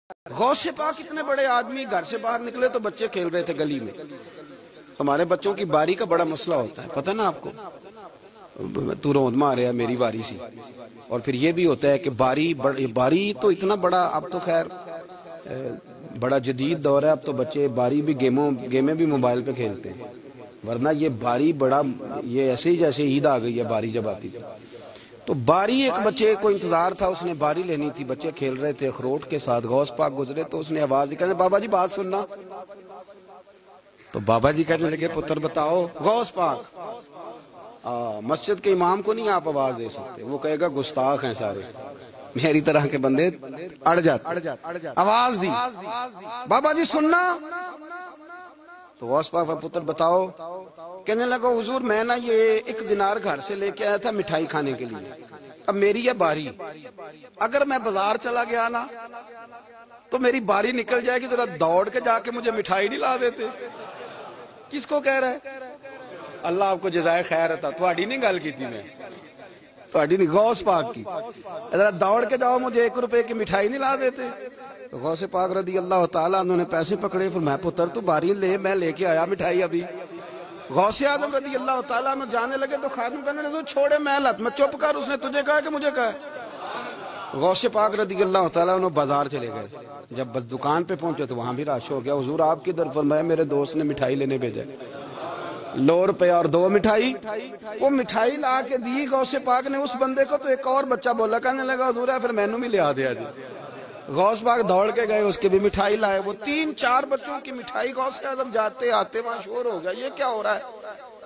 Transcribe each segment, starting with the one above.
غوث پاک اتنے بڑے آدمی گھر سے باہر نکلے تو بچے کھیل رہے تھے گلی میں. ہمارے بچوں کی باری کا بڑا مسئلہ ہوتا ہے، پتہ نا آپ کو. تو روند مار رہا ہے میری باری سی. اور پھر یہ بھی ہوتا ہے کہ باری تو اتنا بڑا، اب تو خیر بڑا جدید دور ہے، اب تو بچے باری بھی گیمیں بھی موبائل پہ کھیلتے ہیں، ورنہ یہ باری بڑا، یہ ایسے ہی جیسے عید آ گئی ہے باری جب آتی تھی. تو باری ایک بچے کو انتظار تھا، اس نے باری لینی تھی، بچے کھیل رہے تھے اخروٹ کے ساتھ. غوث پاک گزرے تو اس نے آواز دی، کہنے بابا جی بات سننا. تو بابا جی کہنے لگے پتر بتاؤ. غوث پاک مسجد کے امام کو نہیں آپ آواز دے سکتے، وہ کہے گا گستاخ ہیں سارے، میری طرح کے بندے اڑ جاتے. آواز دی، بابا جی سننا. تو غوث پاک پتر بتاؤ. کہنے لگا حضور میں نا یہ 1 دینار گھر سے لے کے آیا تھا مٹھائی کھانے کے لیے، اب میری ہے باری، اگر میں بازار چلا گیا نا تو میری باری نکل جائے گی، ذرا دوڑ کے جا کے مجھے مٹھائی نہیں لا دیتے. کس کو کہہ رہا ہے؟ اللہ آپ کو جزائے خیر عطا. تھوڑی نہیں گل کی تھی میں، تھوڑی نہیں، غوث پاک کی. ذرا دوڑ کے جاؤ، مجھے 1 روپے کی مٹھائی نہیں لا دیتے. تو غوث پاک رضی اللہ تعالیٰ انہوں نے پیسے پکڑے، پھر میں پتر تو باری لے، میں لے کے آیا مٹھائی ابھی. غوث اعظم رضی اللہ تعالیٰ عنہ جانے لگے تو خادم کہنے لگے چھوڑے محلت میں، چپ کر، اس نے تجھے کہا کہ مجھے کہا. غوث پاک رضی اللہ تعالیٰ عنہ بازار چلے گئے. جب بس دکان پہ پہنچے تو وہاں بھی رش ہو گیا. حضور آپ کی در فرمایا میرے دوست نے مٹھائی لینے بھیجا، 100 روپے اور 2 مٹھائی. وہ مٹھائی لا کے دی غوث پاک نے اس بندے کو، تو ایک اور بچہ بولا، کہنے لگا حضور ہے پھر مینوں بھی لے آ دیا جی. غوث پاک دوڑ کے گئے، اس کے بھی مٹھائی لائے. وہ 3-4 بچوں کی مٹھائی غوث اعظم جاتے آتے وہاں شور ہو گیا، یہ کیا ہو رہا ہے؟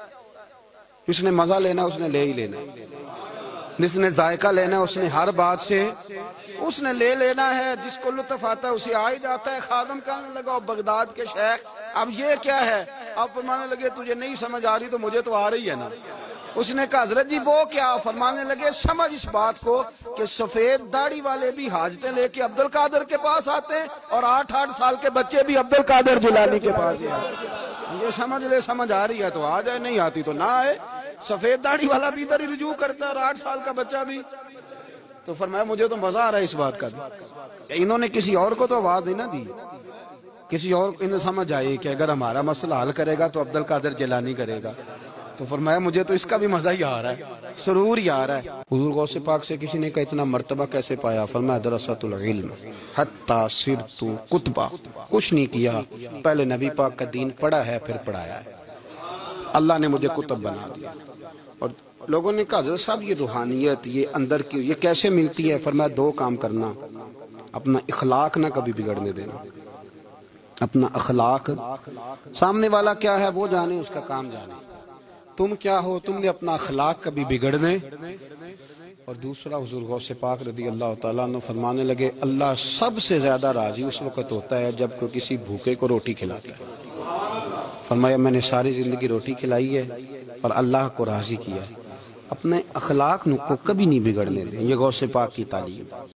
اس نے مزہ لینا اس نے لے ہی لینا، جس نے ذائقہ لینا اس نے ہر بات سے اس نے لے لینا ہے. جس کو لطف آتا ہے اسے آ ہی جاتا ہے. خادم کہنے لگا بغداد کے شیخ اب یہ کیا ہے؟ اب فرمانے لگے تجھے نہیں سمجھ آ رہی تو مجھے تو آ رہی ہے نا. اس نے کہا حضرت جی وہ کیا؟ فرمانے لگے سمجھ اس بات کو کہ سفید داڑھی والے بھی حاجتیں لے کے عبد القادر کے پاس آتے ہیں، اور 8-8 سال کے بچے بھی عبد القادر جیلانی کے پاس آتے. یہ سمجھ لے، سمجھ آ رہی ہے تو آ جائے، نہیں آتی تو نہ آئے. سفید داڑھی والا بھی ادھر ہی رجوع کرتا ہے اور 8 سال کا بچہ بھی. تو فرمایا مجھے تو مزہ آ رہا ہے اس بات کا. انہوں نے کسی اور کو تو آواز ہی نہ دی، کسی اور کو انہیں سمجھ آئی کہ اگر ہمارا مسئلہ حل کرے گا تو عبد القادر جیلانی کرے گا. تو فرمایا مجھے تو اس کا بھی مزہ ہی آ رہا ہے، سرور ہی آ رہا ہے. حضور غوث پاک سے کسی نے کہا اتنا مرتبہ کیسے پایا؟ فرمایا درست العلم حتی صرت کتبہ. کچھ نہیں کیا، پہلے نبی پاک کا دین پڑھا ہے پھر پڑھایا ہے، اللہ نے مجھے کتب بنا دیا. اور لوگوں نے کہا حضرت صاحب یہ روحانیت، یہ اندر کی، یہ کیسے ملتی ہے؟ فرمایا 2 کام کرنا، اپنا اخلاق نہ کبھی بگڑنے دینا. اپنا اخلاق، سامنے والا کیا ہے وہ جانے، اس کا کام جانے. تم کیا ہو، تم نے اپنا اخلاق کبھی بگڑنے. اور دوسرا حضور غوث پاک رضی اللہ تعالیٰ عنہ فرمانے لگے اللہ سب سے زیادہ راضی اس وقت ہوتا ہے جب کوئی کسی بھوکے کو روٹی کھلاتا ہے. فرمایا میں نے ساری زندگی روٹی کھلائی ہے اور اللہ کو راضی کیا. اپنے اخلاق کو کبھی نہیں بگڑنے دیں، یہ غوث پاک کی تعلیم.